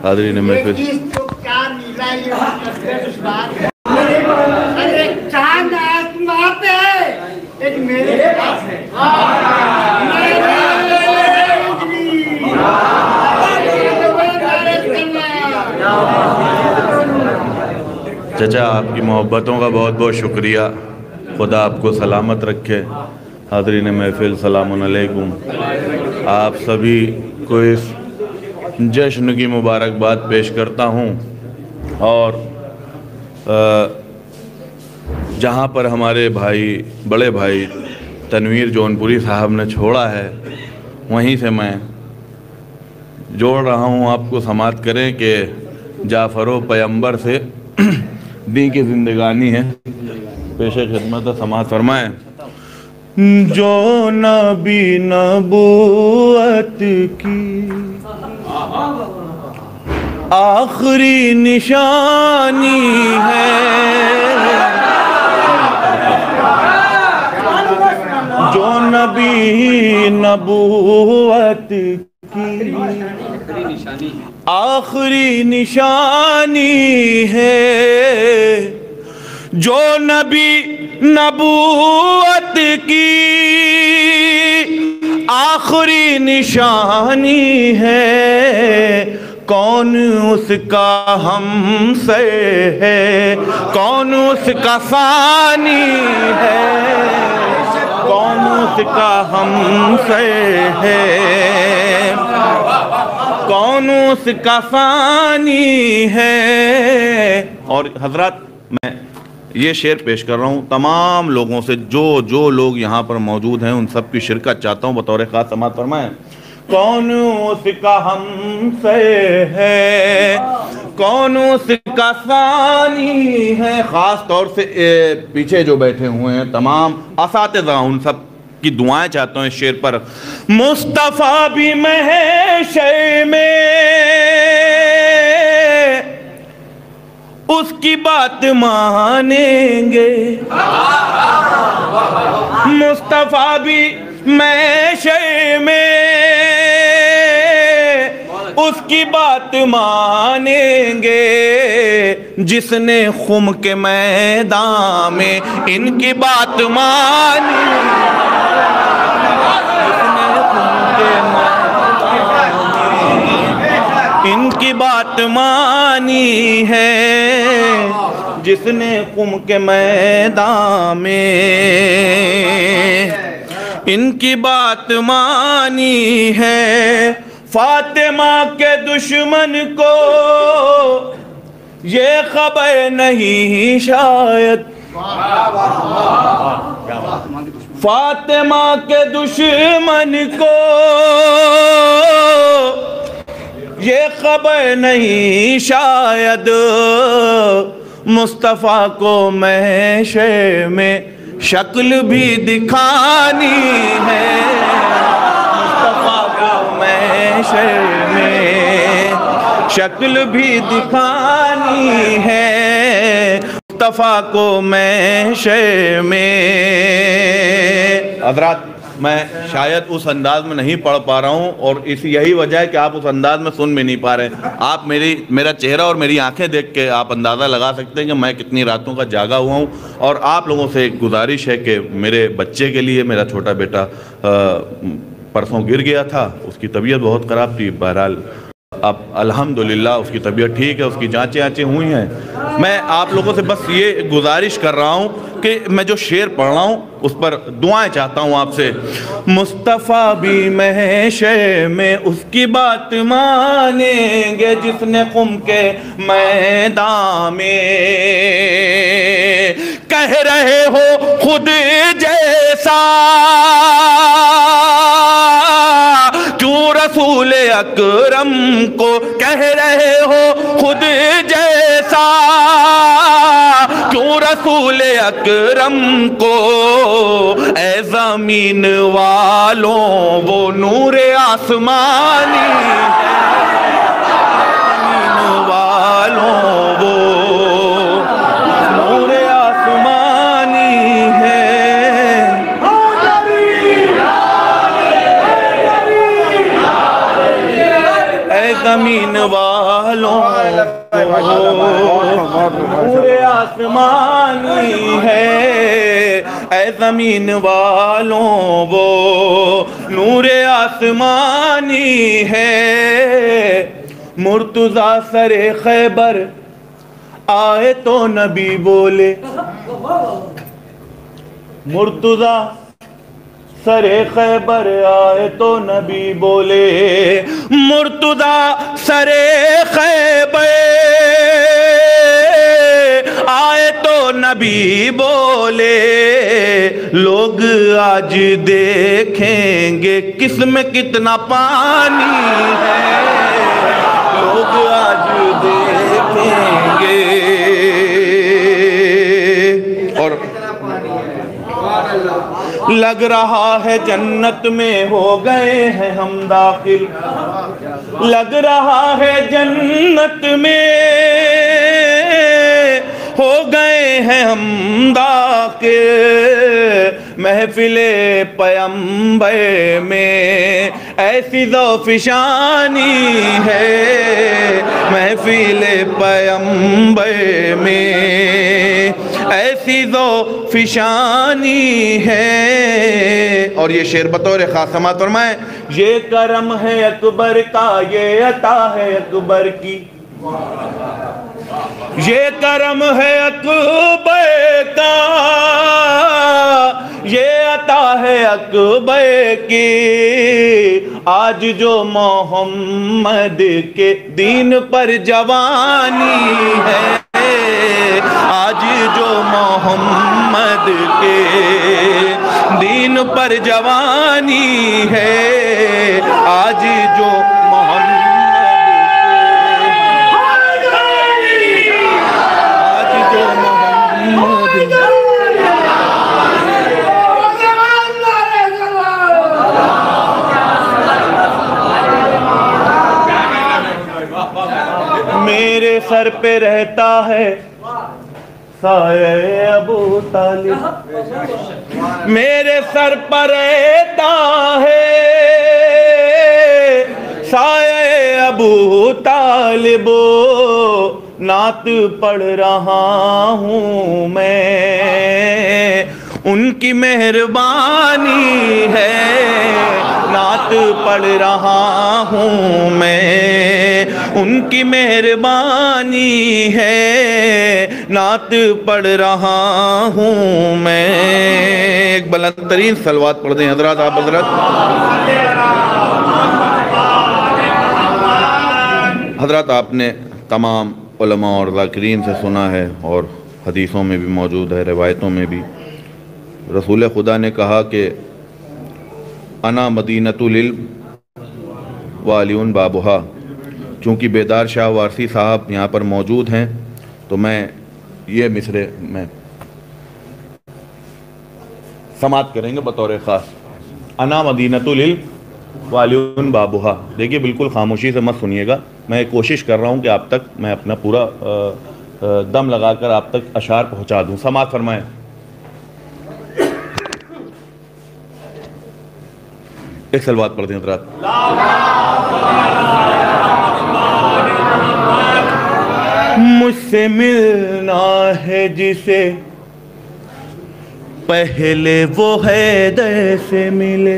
हाज़रीन महफिल, चांद आसमां पे एक मेरे पास है। चचा आपकी मोहब्बतों का बहुत बहुत शुक्रिया। खुदा आपको सलामत रखे। हाज़रीन महफिल, सलामुन अलैकुम। आप सभी को इस जश्न की मुबारकबाद पेश करता हूँ। और जहाँ पर हमारे भाई, बड़े भाई तनवीर जौनपुरी साहब ने छोड़ा है, वहीं से मैं जोड़ रहा हूँ। आपको समात करें कि जाफ़रो पैगंबर से दी की ज़िंदगानी है। पेशे खिदमत समात फरमाएँ। जो नबी नबूवत की आखिरी निशानी है, जो नबी नबूवत की आखिरी निशानी है, जो नबी नबूवत की आखिरी निशानी है, कौन उसका हमसे है, कौन उसका सानी है, कौन उसका हमसे है, कौन उसका सानी है। और हजरत, मैं ये शेर पेश कर रहा हूँ तमाम लोगों से, जो लोग यहाँ पर मौजूद हैं उन सब की शिरकत चाहता हूँ। बतौर खास समात फरमाएं। कौन उसका हमसे है, कौन उसका सानी है। ख़ास तौर से पीछे जो बैठे हुए हैं तमाम असातिज़ा, उन सब की दुआएं चाहता हूँ इस शेर पर। मुस्तफ़ा भी महशर में उसकी बात मानेंगे, मुस्तफ़ा भी महशर में उसकी बात मानेंगे, जिसने खुम के मैदान में इनकी बात मानी, जिसने खुम के मैदान में इनकी बात मानी है, जिसने खुम के मैदान में इनकी बात मानी है। फातिमा के दुश्मन को ये खबर नहीं शायद, फातिमा के दुश्मन को ये खबर नहीं शायद, मुस्तफ़ा को महशर में शक्ल भी दिखानी है, मुस्तफ़ा को महशर में शक्ल भी दिखानी है, मुस्तफ़ा को महशर में। हज़रात, मैं शायद उस अंदाज में नहीं पढ़ पा रहा हूँ और यही वजह है कि आप उस अंदाज में सुन भी नहीं पा रहे। आप मेरा चेहरा और मेरी आंखें देख के आप अंदाज़ा लगा सकते हैं कि मैं कितनी रातों का जागा हुआ हूँ। और आप लोगों से एक गुजारिश है कि मेरे बच्चे के लिए, मेरा छोटा बेटा परसों गिर गया था, उसकी तबीयत बहुत ख़राब थी। बहरहाल अब अल्हम्दुलिल्लाह उसकी तबीयत ठीक है, उसकी जांचें हुई हैं। मैं आप लोगों से बस ये गुजारिश कर रहा हूँ कि मैं जो शेर पढ़ रहा हूँ उस पर दुआएं चाहता हूँ आपसे। मुस्तफ़ा भी महशर में उसकी बात मानेंगे, जिसने खुम के मैदान में कह रहे हो खुद जैसा, क्यों रसूल अकरम को कह रहे हो खुद जैसा, क्यों रसूल अकरम को ऐ ज़मीन वालों वो नूर आसमानी है, ज़मीन वालों वो नूर आसमानी है। ऐ ज़मीन वालों वालों नूरे आसमानी है, ऐ ज़मीन वालों वो नूरे आसमानी है। मुर्तज़ा सरे खैबर आए तो नबी बोले, मुर्तज़ा सरे खैबर आए तो नबी बोले, मुर्तज़ा सरे खैबर आए तो नबी बोले, लोग आज देखेंगे किसमें कितना पानी है, लोग आज देखेंगे। और लग रहा है जन्नत में हो गए हैं हम दाखिल, लग रहा है जन्नत में हो गए हैं हम दाखिल, महफिले पैगंबर में ऐसी ज़ौफ़िशानी है, महफिले पैगंबर में ऐसी ज़ौफ़िशानी है। और ये शेर बतौर ख़ास समाअत फरमाएं, ये करम है अकबर का, ये अता है अकबर की, ये करम है अकबर का, ये अता है अकबर की, आज जो मोहम्मद के दीन पर जवानी है, आज जो मोहम्मद के दीन पर जवानी है, आज जो मेरे सर पे रहता है साये अबू तालिब, मेरे सर पर रहता है साये अबू तालिब, नात पढ़ रहा हूँ मैं, उनकी मेहरबानी है, नात पढ़ रहा हूँ मैं, उनकी मेहरबानी है, नात पढ़ रहा हूँ मैं। एक बुलंद तरीन सलवात पढ़ दें हजरत, आप हजरत। हजरत आपने तमाम उलमा और ज़ाकिरीन से सुना है और हदीसों में भी मौजूद है, रिवायतों में भी। रसूल खुदा ने कहा कि अना मदीनतुल इल्म व अलीउन बाबुहा। चूँकि बेदार शाह वारसी साहब यहाँ पर मौजूद हैं तो मैं ये मिसरे में समात करेंगे बतौर ख़ास। अना मदीनतुल इल्म व अलीउन बाबुहा। देखिए बिल्कुल खामोशी से मत सुनिएगा, मैं कोशिश कर रहा हूँ कि आप तक मैं अपना पूरा दम लगाकर आप तक अशार पहुँचा दूँ। समात फरमाएँ। एक सलवात पढ़ते हैं हज़रात। मुझसे मिलना है जिसे पहले वो हैदर से मिले,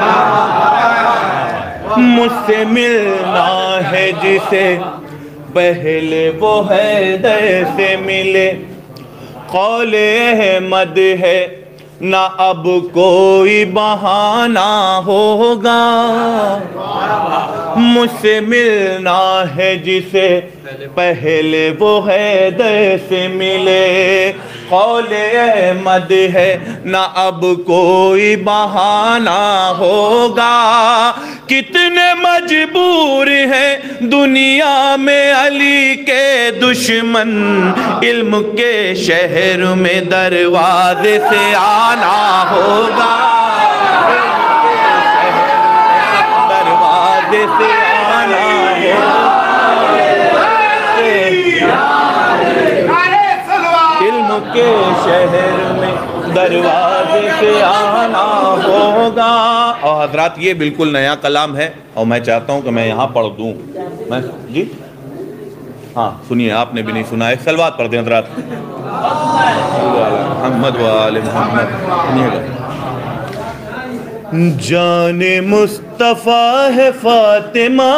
मुझसे मिलना है जिसे पहले वो हैदर से मिले। कौले अहमद है ना अब कोई बहाना होगा, मुझसे मिलना है जिसे पहले वो हैदर से मिले। कौले अहमद है ना अब कोई बहाना होगा। कितने मजबूर हैं दुनिया में अली के दुश्मन, इल्म के शहर में दरवाजे से आना होगा, दरवाजे से आना होगा, इल्म के शहर में दरवाजे से आना होगा। और हजरात ये बिल्कुल नया कलाम है और मैं चाहता हूँ कि मैं यहाँ पढ़ दूँ। मैं जी हाँ सुनिए, आपने भी नहीं सुना है, सलवात पढ़ते हैं हज़रात। मोहम्मद वाले मोहम्मद। सुनिएगा। जाने मुस्तफ़ा है फातिमा,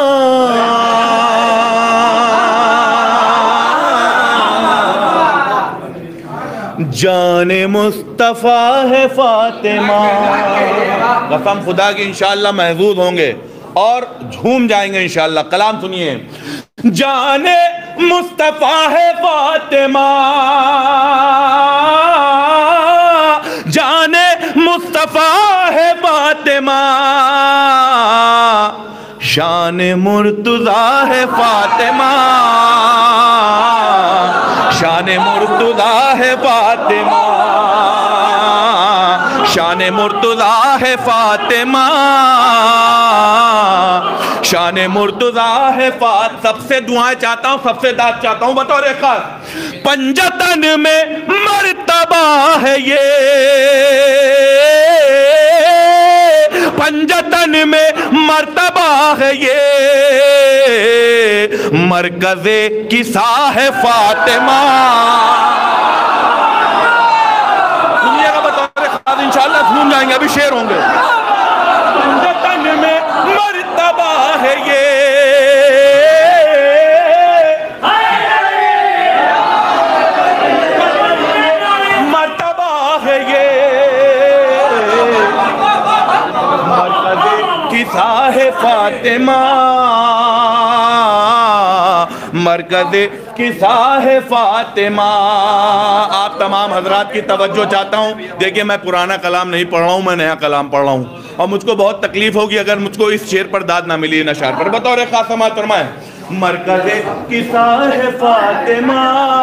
जाने मुस्तफ़ा है फातिमा। कसम खुदा की इंशाअल्लाह महफूज होंगे और झूम जाएंगे इंशाअल्लाह। कलाम सुनिए। जाने मुस्तफ़ा है फातिमा, जाने मुस्तफ़ा है फातिमा, शान मुर्तज़ा है फातिमा, शान मुर्तज़ा है फातिमा, शान मुर्तज़ा है फातिमा, शान मुर्तज़ा है फात। सबसे दुआएं चाहता हूँ, सबसे दाद चाहता हूँ बतौर खास। पंजतन में मर्तबा है ये, पंजतन में मर्तबा है ये, मरकज़े किसा है फातिमा। सुनिएगा बतौर खास, इंशाअल्लाह झूम जाएंगे, अभी शेर होंगे। पंजतन में मर्तबा है ये, मर्तबा है ये, मरकज़े किसा है फातिमा, मरकज़े किसा है फातिमा। आप तमाम हजरात की तवज्जो चाहता हूँ। देखिए, मैं पुराना कलाम नहीं पढ़ रहा हूँ, मैं नया कलाम पढ़ रहा हूँ और मुझको बहुत तकलीफ होगी अगर मुझको इस शेर पर दाद ना मिली, नशार पर। बतौर खास समाअत फरमाएं। मरकज़े किसा है फातिमा,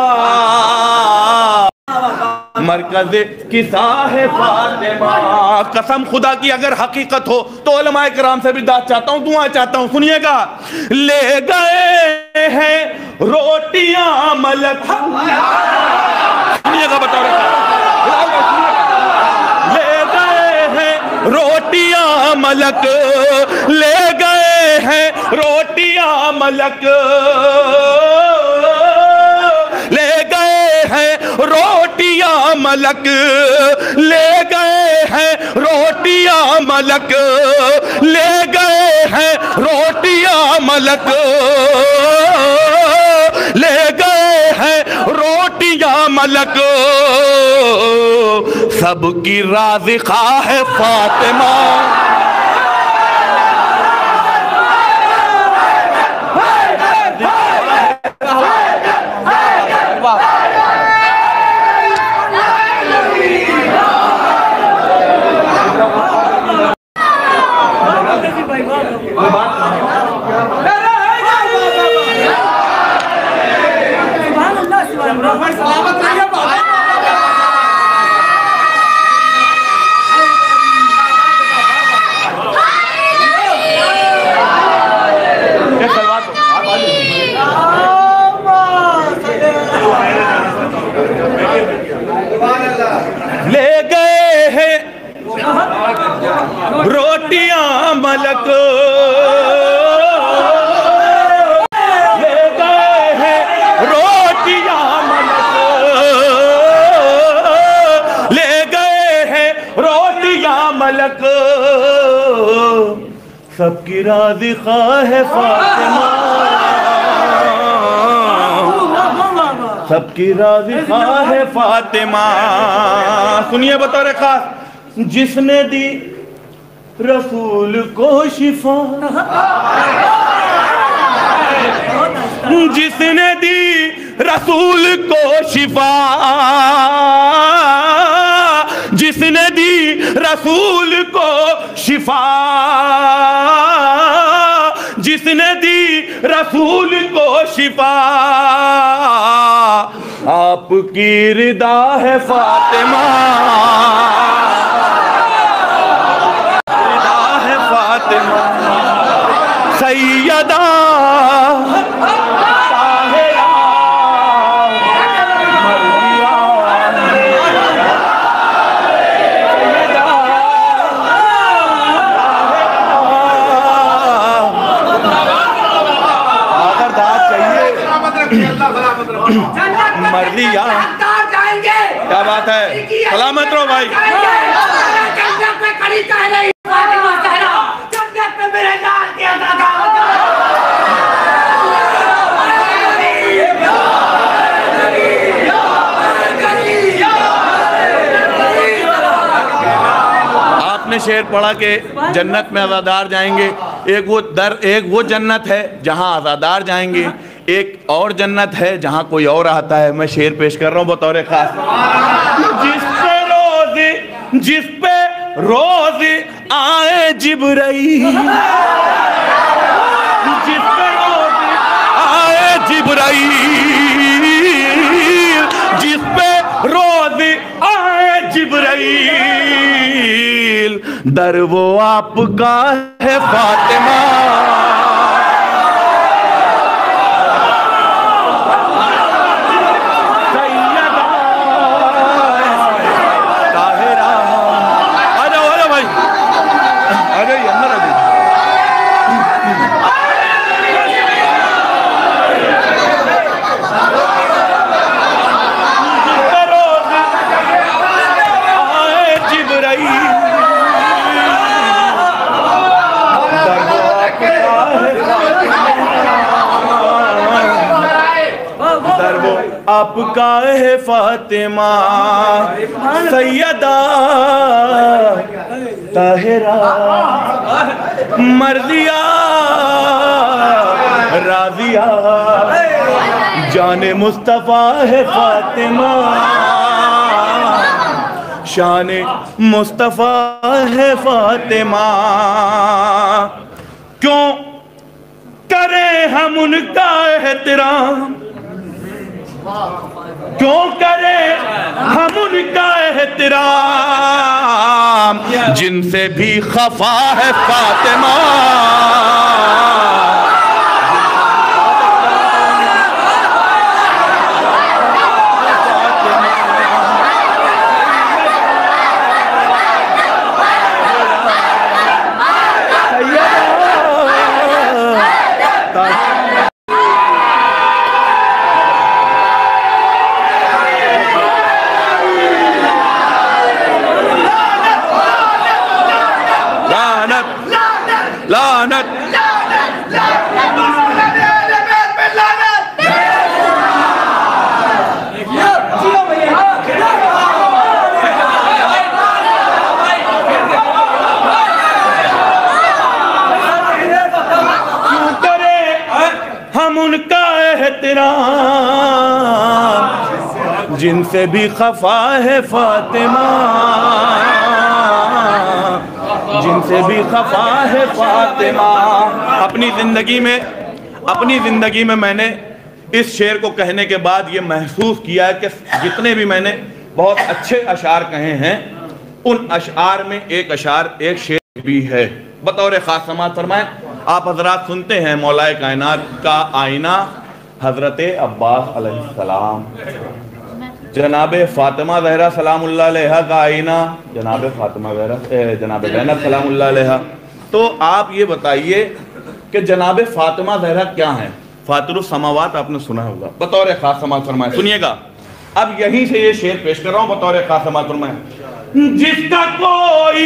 मरकज़े किसा है फातिमा। कसम खुदा की अगर हकीकत हो तो उलमाए किराम से भी दाद चाहता हूँ, दुआ चाहता हूँ। सुनिएगा। ले गए हैं रोटियां मलक, सुनिएगा बता रहा, ले गए हैं रोटियां मलक, ले गए हैं रोटियां मलक, ले गए हैं रोटियां मलक, ले गए हैं रोटियां मलक, ले गए हैं रोटियां मलक, ले गए हैं रोटियां मलक, सबकी राज़िक़ा है फातिमा। ले गए हैं रोटियां मलक, ले गए हैं रोटियां मलक, ले गए हैं रोटियां मलक, सबकी राज़िक़ा है फातिमा, सबकी राज़िक़ा है फातिमा। सुनिए बतौर खास। जिसने दी रसूल को शिफा, जिसने दी रसूल को शिफा, जिसने दी रसूल को शिफा, जिसने दी रसूल को शिफा, आपकी रिदा है फातिमा, रिदा है फातिमा। सैयदा ताहिरा मरिया, सैयदा ताहिरा। अगर दाद चाहिए मर्दिया जाएंगे। क्या बात है, सलामत रहो भाई। आपने शेर पढ़ा के जन्नत में आज़ादार जाएंगे। एक वो जन्नत है जहां आज़ादार जाएंगे, एक और जन्नत है जहां कोई और आता है। मैं शेर पेश कर रहा हूं बतौर खास। जिस पे रोज आए जिब्राइल, जिस पे रोज आए जिब्राइल, जिस पे रोज आए जिब्राइल, दर वो आपका है फातिमा। आपका है फातिमा सैयदा ताहिरा मर्दिया राजिया, जाने मुस्तफा है फातिमा, शाने मुस्तफा है फातिमा। क्यों करें हम उनका एहतराम, क्यों करें हम उनका एहतराम, जिनसे भी खफा है फातिमा। लानत हम उनका एहतराम, जिनसे भी खफा है फातिमा, जिनसे भी खफा है फातिमा। अपनी जिंदगी में मैंने इस शेर को कहने के बाद ये महसूस किया है कि जितने भी मैंने बहुत अच्छे अशार कहे हैं, उन अशार में एक शेर भी है। बतौर खास समाअत फरमाएं। आप हजरात सुनते हैं मौलाए कायनात का आईना हजरत अब्बास अलैहिस्सलाम, जनाबे फातिमा ज़हरा सलामुल्लाह अलैहा का आईना जनाबे फातिमा ज़हरा जनाबे ज़ैनब सलामुल्लाह अलैहा। तो आप ये बताइए कि जनाबे फातिमा ज़हरा क्या हैं? फातिरुस समावात आपने सुना होगा। बतौर खास समाअत फरमाएं, सुनिएगा। अब यहीं से ये शेर पेश कर रहा हूं बतौर खास समाअत फरमाएं। जिसका कोई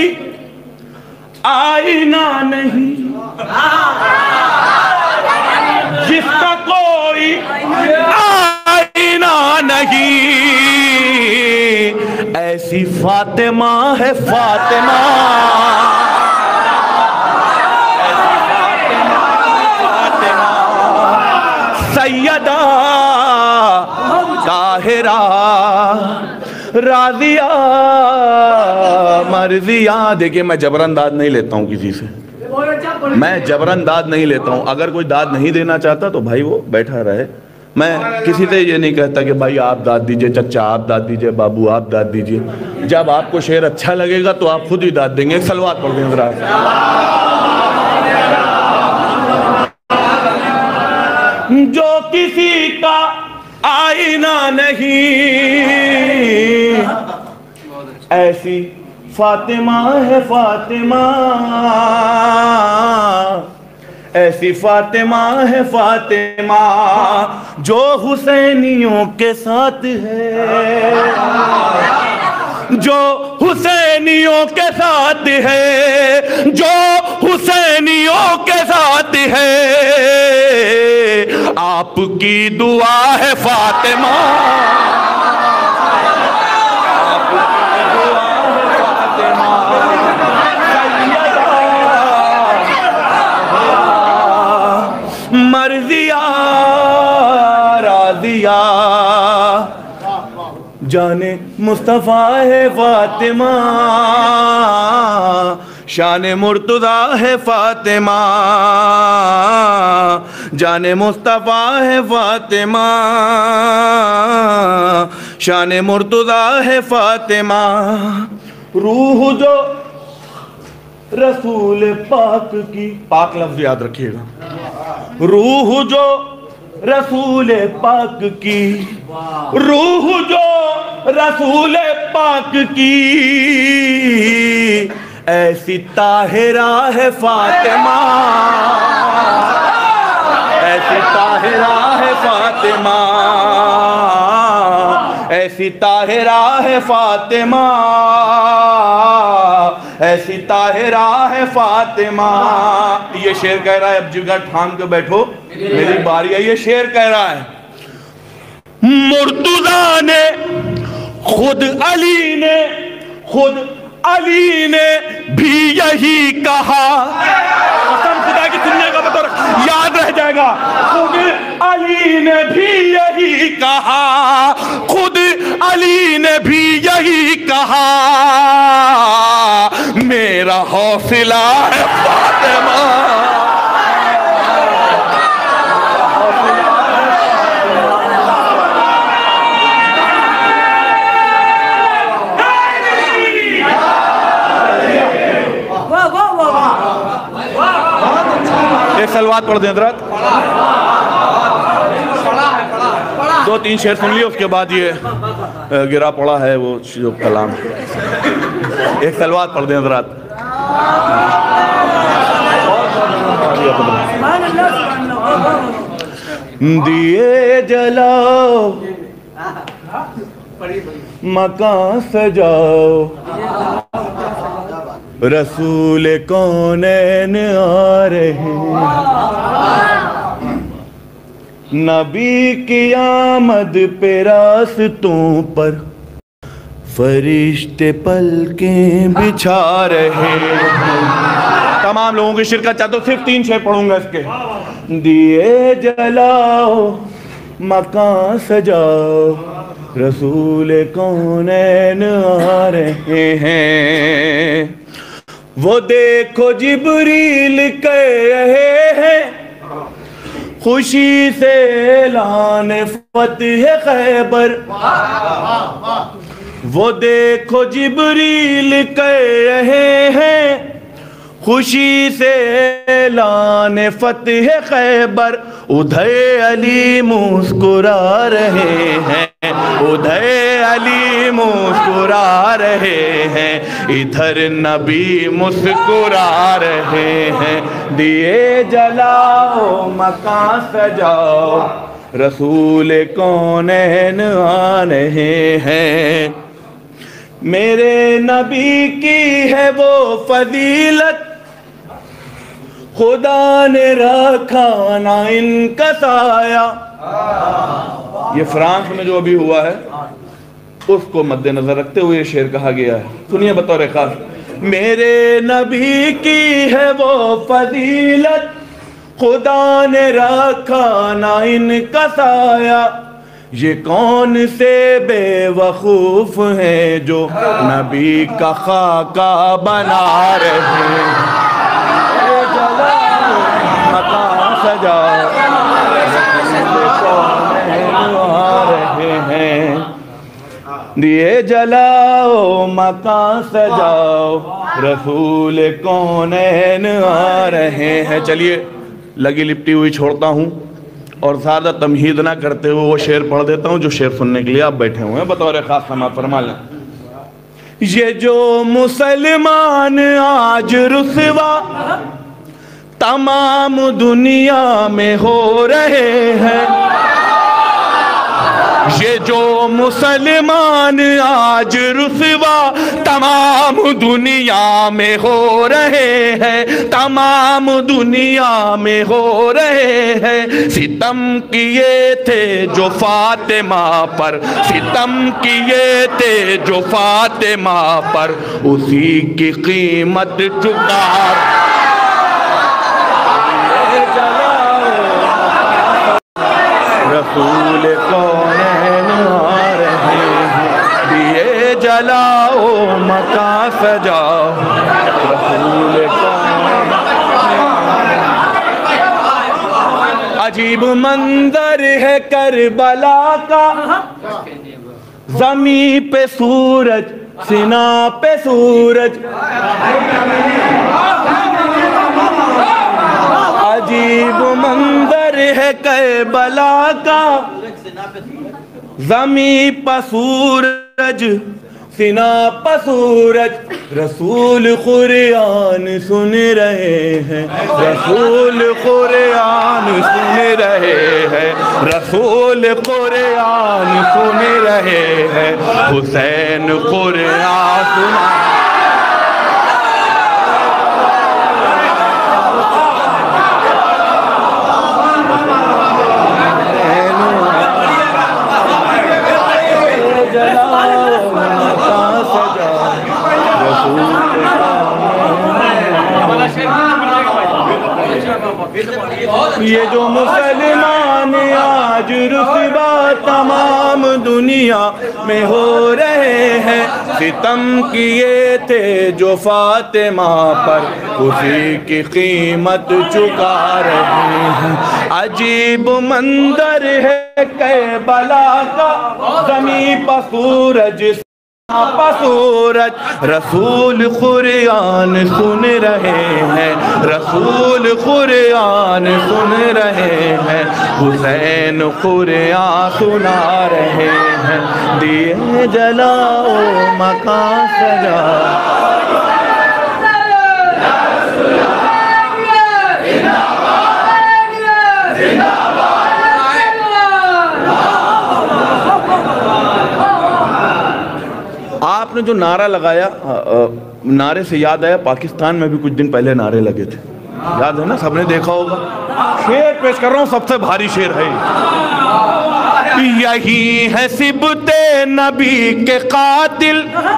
आईना नहीं, जिसका कोई आईना नहीं, ऐसी फातिमा है फातिमा, ऐसी फातिमा सैयदा ताहिरा राजिया मर्जिया। देखिए, मैं जबरन दाद नहीं लेता हूँ किसी से, मैं जबरन दाद नहीं लेता हूँ। अगर कोई दाद नहीं देना चाहता तो भाई वो बैठा रहे। मैं किसी से ये नहीं कहता कि भाई आप दाद दीजिए, चचा आप दाद दीजिए, बाबू आप दाद दीजिए। जब आपको शेर अच्छा लगेगा तो आप खुद ही दाद देंगे। सलवात पढ़ दें जरा। जो किसी का आईना नहीं, ऐसी फातिमा है फातिमा, ऐसी फातिमा है फातिमा जो हुसैनियों के साथ है, जो हुसैनियों के साथ है, जो हुसैनियों के साथ है। आपकी दुआ है फातिमा, आपकी दुआ है फातिमा, मर्जिया राजिया जाने मुस्तफ़ा है फातिमा, शान मुर्तज़ा है फातिमा, जाने मुस्तफ़ा है फातिमा, शान मुर्तज़ा है फातिमा। रूह जो रसूल पाक की, पाक लफ्ज़ याद रखिएगा, रूह जो रसूल पाक की, रूह जो रसूल पाक की, ऐसी ताहिरा है फातिमा, ऐसी ताहिरा है फातिमा, ऐसी ताहिरा है फातिमा, ऐसी ताहिरा है फातिमा। ये शेर कह रहा है, अब जगह ठान के बैठो मेरी बारी है। ये शेर कह रहा है, मुर्तज़ा ने खुद अली ने, खुद अली ने भी यही कहा, कसम खुदा की सुनने का बतौर याद रह जाएगा। खुद अली ने भी यही कहा, खुद अली ने भी यही कहा, मेरा हौसला है फातिमा। एक सलवात पढ़ दें हज़रत, 2-3 शेर सुन लिए, उसके बाद ये गिरा पड़ा है वो जो कलाम। एक सलवात पढ़ दें हज़रत। दिए जलाओ मकान सजाओ, रसूल कौनैन आ रहे हैं, नबी की आमद पे रास्तों पर फरिश्ते पलकें बिछा रहे हैं। तमाम लोगों की शिरकत चाहते हो, सिर्फ 3 शेर पढ़ूंगा इसके। दिए जलाओ मकान सजाओ, रसूल कौनैन आ रहे हैं। वो देखो जिब्रील कह रहे हैं, खुशी से ऐलान फतह खैबर। वो देखो जिब्रील कह रहे हैं, खुशी से ऐलान फतह खैबर। उधर अली मुस्कुरा रहे हैं, उधर अली मुस्कुरा रहे हैं, इधर नबी मुस्कुरा रहे हैं। दिए जलाओ मकान सजाओ, रसूल कौनैन आ रहे हैं। मेरे नबी की है वो फजीलत, खुदा ने रखा ना इनका साया। ये फ्रांस में जो अभी हुआ है उसको मद्देनजर रखते हुए ये शेर कहा गया है। सुनिए बतौर खास, मेरे नबी की है वो फजीलत, खुदा ने रखा ना इनका साया। ये कौन से बेवकूफ हैं जो नबी का खाका बना रहे हैं। मकान सजाओ आ रहे हैं, दिए जलाओ मकान सजाओ, रसूल कौनैन आ रहे हैं। चलिए लगी लिपटी हुई छोड़ता हूँ और ज़्यादा तमहीद ना करते हुए वो शेर पढ़ देता हूँ जो शेर सुनने के लिए आप बैठे हुए हैं। बतौर खास समा फरमा लें। ये जो मुसलमान आज रुसवा तमाम दुनिया में हो रहे हैं। ये जो मुसलमान आज रुसवा तमाम दुनिया में हो रहे हैं, तमाम दुनिया में हो रहे हैं। सितम किए थे जो फातिमा पर, सितम किए थे जो फातिमा पर, उसी की कीमत चुका। रसूल कौनैन आ रहे हैं, दिए जलाओ मकान सजाओ। रसूल कौनैन। अजीब मंजर है करबला का, ज़मीं पे सूरज सीना पे सूरज। अजीब मंजर है करबला का, ज़मीं पर सूरज सीना पर सूरज। रसूल कुरान सुन रहे हैं, रसूल कुरान सुन रहे हैं, रसूल कुरान सुन रहे हैं। हुसैन कुरान सुना। ये जो मुसलमान आज रुसवा तमाम दुनिया में हो रहे हैं। सितम किए थे जो फातिमा पर, उसी की कीमत चुका रहे हैं। अजीब मंजर है करबला का, ज़मीं पर सूरज सूरज। रसूल कुरान सुन रहे हैं, रसूल कुरान सुन रहे हैं। हुसैन कुरान सुना रहे हैं, दिए जलाओ मकान सजाओ। आपने जो नारा लगाया, नारे से याद आया, पाकिस्तान में भी कुछ दिन पहले नारे लगे थे, याद है ना? सबने देखा होगा। शेर पेश कर रहा हूं, सबसे भारी शेर है। यही है सिबते नबी के कातिल,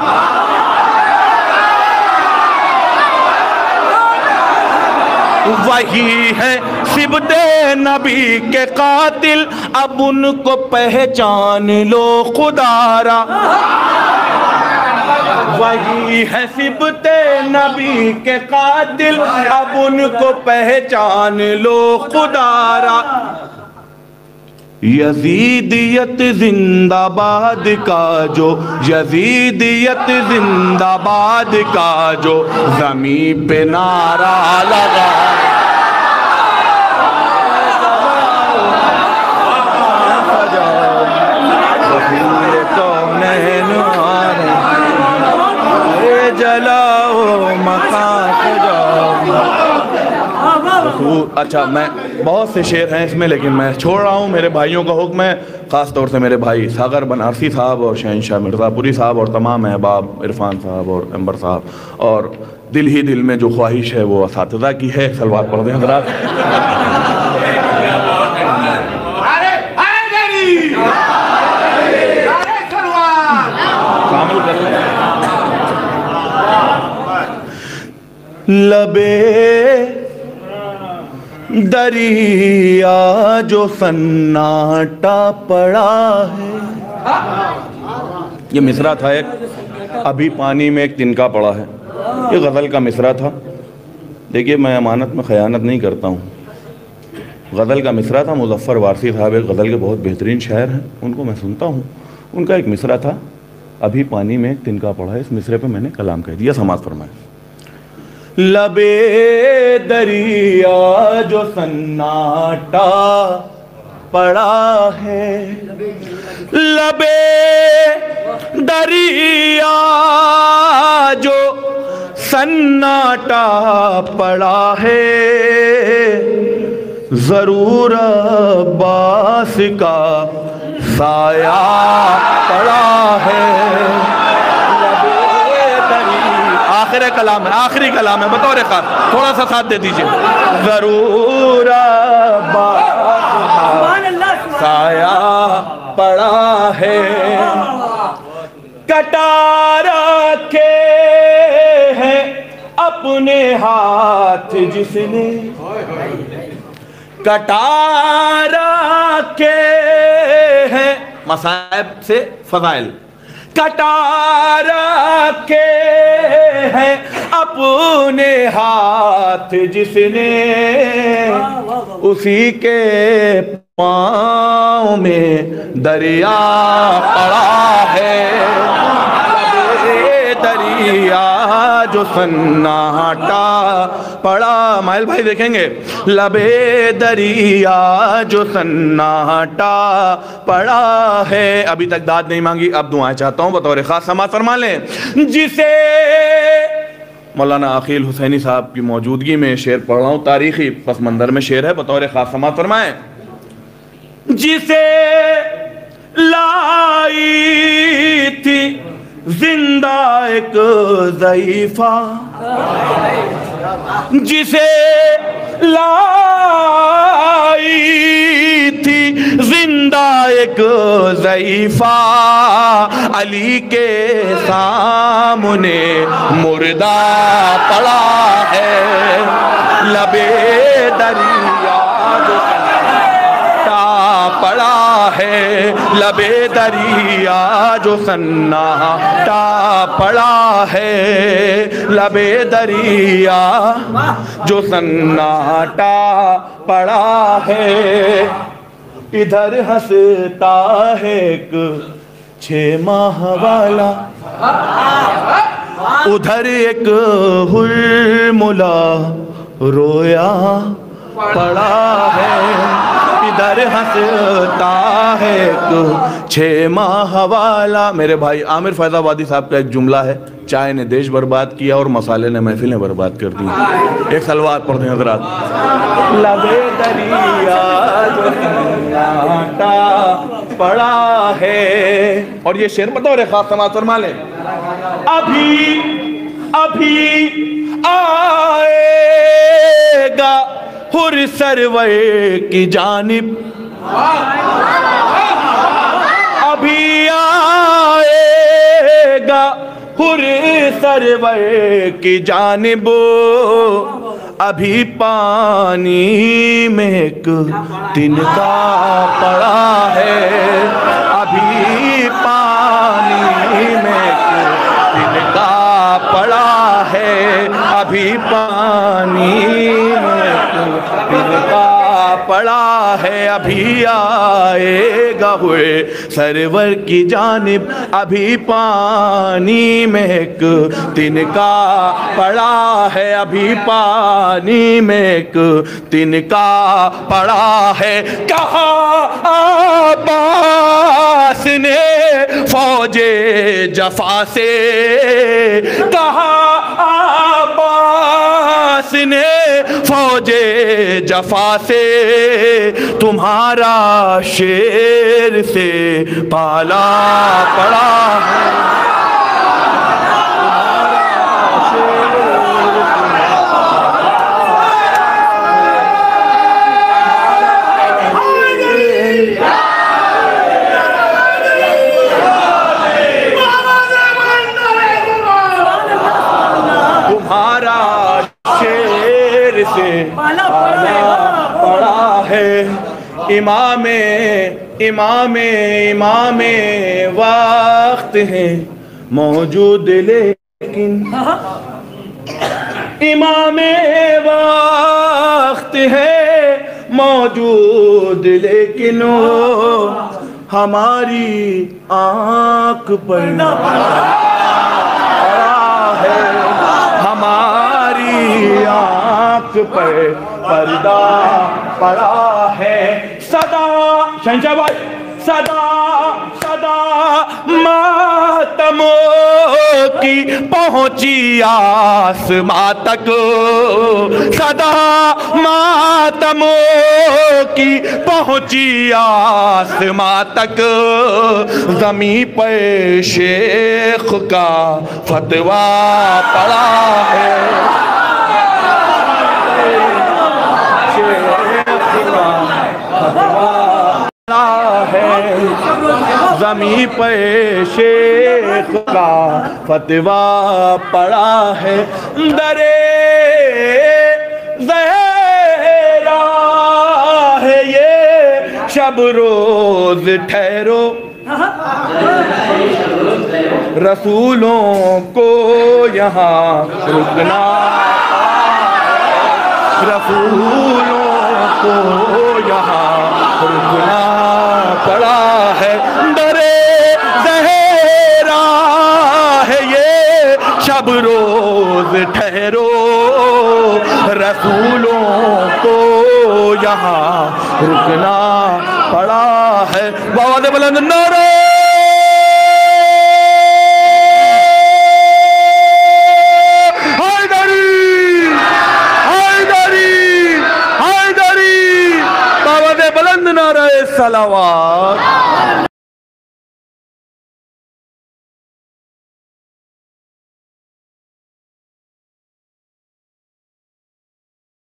वही है सिबते नबी के कातिल। अब उनको पहचान लो खुदारा, वही है सिबते नबी के कातिल। अब उनको पहचान लो खुदारा। यजीदियत जिंदाबाद का जो, यजीदियत जिंदाबाद का जो ज़मीं पे नारा लगा। जलाओ मकान सजाओ। अच्छा, मैं बहुत से शेर हैं इसमें, लेकिन मैं छोड़ रहा हूँ। मेरे भाइयों का हुक्म है, ख़ास तौर से मेरे भाई सागर बनारसी साहब और शहनशाह मिर्ज़ापुरी साहब और तमाम अहबाब इरफान साहब और अंबर साहब, और दिल ही दिल में जो ख्वाहिश है वो असातिज़ा की है। सलवात पढ़ दें हज़रात। लबे दरिया जो सन्नाटा पड़ा है। ये मिसरा था एक, अभी पानी में एक तिनका पड़ा है। ये गज़ल का मिसरा था। देखिए, मैं अमानत में ख़यानत नहीं करता हूँ। गज़ल का मिसरा था। मुज़फ़्फ़र वारसी साहब एक गज़ल के बहुत बेहतरीन शायर हैं, उनको मैं सुनता हूँ। उनका एक मिसरा था, अभी पानी में एक तिनका पड़ा है। इस मिसरे पे मैंने कलाम कह दिया, समाज फरमाए। लबे दरिया जो सन्नाटा पड़ा है, लबे दरिया जो सन्नाटा पड़ा है, जरूर अब्बास का साया पड़ा है। आखिरी कलाम है, आखिरी कलाम है, बतौर खास थोड़ा सा साथ दे दीजिए। जरूर अब्बास का साया पड़ा है, कटा रखे हैं अपने हाथ जिसने, कटा रखे हैं मसाइब से फज़ाइल, कटा रखे हैं अपने हाथ जिसने, उसी के पाँव में दरिया पड़ा है। दरिया जो सन्नाटा पड़ा, माइल भाई देखेंगे, लबे दरिया जो सन्नाटा पड़ा है। अभी तक दाद नहीं मांगी, अब दुआएं चाहता हूं, बतौर खास समाअत फरमा लें। जिसे मौलाना अकील हुसैनी साहब की मौजूदगी में शेर पढ़ रहा हूं, तारीखी पस मंजर में शेर है, बतौर खास समाअत फरमाएं। जिसे लाई थी जिंदा एक ज़ईफ़ा, जिसे लाई थी जिंदा एक ज़ईफ़ा, अली के सामने मुर्दा पड़ा है। लबे दरिया पड़ा है, लबे दरिया जो सन्नाटा पड़ा है, लबे दरिया जो सन्नाटा पड़ा है। इधर हंसता है एक 6 माह वाला, उधर एक हुर्मुला रोया पड़ा है। इधर हंसता है तो 6 माह वाला। मेरे भाई आमिर फैजाबादी साहब का एक जुमला है, चाय ने देश बर्बाद किया और मसाले ने महफिलें बर्बाद कर दी। एक सलवात पढ़ दें हजरात। लबे दरिया जो सन्नाटा पड़ा है। और ये शेर बताओ रे खास समाअत फरमा ले। अभी अभी आएगा हुर सरवर की जानिब, अभी आएगा हुर सरवर की जानिब, अभी पानी में एक तिनका पड़ा है, अभी पानी में एक तिनका पड़ा है, अभी पानी में तिनका पड़ा है। अभी आएगा हुए सरवर की जानिब, अभी पानी में एक तिनका पड़ा है, अभी पानी में एक तिनका पड़ा है। कहा अब्बास ने फौजे जफा से, कहा अब्बास ने फौजे जफा से, तुम्हारा शेर से पाला पड़ा है। तुम्हारा शेर से पाला पड़ा है। इमामे वक्त है मौजूद लेकिन, इमामे वक्त है मौजूद लेकिन, हमारी आँख पर है, हमारी आँख पर पर्दा पड़ा है। सदा शहंशाह भाई, सदा सदा मातमो की पहुंची आसमां तक, सदा मातमों की पहुंची आसमां तक, ज़मीं पे शेख का फतवा पड़ा है, ज़मीं पे शेख का फतवा पड़ा है। दरे ज़हरा है ये शब रोज ठहरो, रसूलों को यहाँ रुकना, रसूलों को यहाँ रुकना पड़ा है। दरे ज़हरा है ये शब रोज ठहरो, रसूलों को यहाँ रुकना पड़ा है। बाबा दे बुलंद नारे सलावत।